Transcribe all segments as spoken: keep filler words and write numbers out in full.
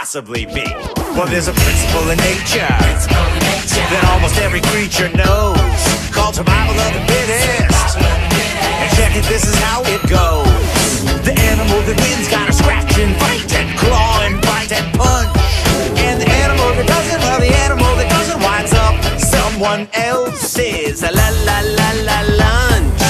possibly be? Well, there's a principle in nature that almost every creature knows, called survival of the fittest. And check it, this is how it goes. The animal that wins gotta scratch and fight and claw and bite and punch. And the animal that doesn't, well, the animal that doesn't winds up someone else's la la la la lunch.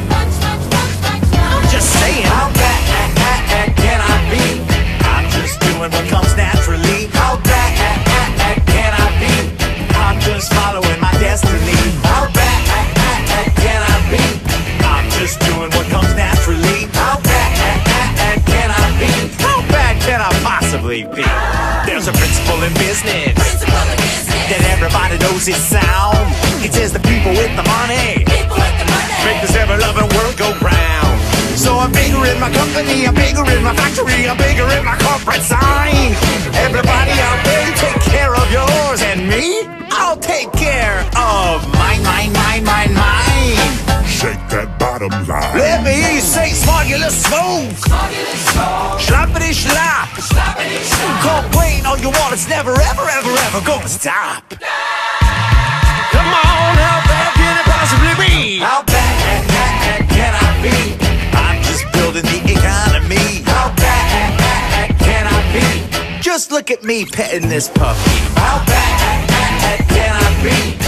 I'm just saying, how bad can I be? I'm just doing what comes naturally. How bad can I be? I'm just following my destiny. How bad can I be? I'm just doing what comes naturally. How bad can I be? How bad can I possibly be? There's a principle in business that everybody knows is sound. It says the people with the money make this ever-loving world go round. So I'm bigger in my company, I'm bigger in my factory, I'm bigger in my corporate sign. Everybody out there, take care of yours, and me, I'll take care of mine, mine, mine, mine, mine. Shake that bottom line. Let me hear you say smogulous smoke, schlappity schlap. Complain all you want, it's never, ever, ever, ever gonna stop. Come on, how bad can it possibly be? How bad can I be? I'm just building the economy. How bad can I be? Just look at me petting this puppy. How bad can I be?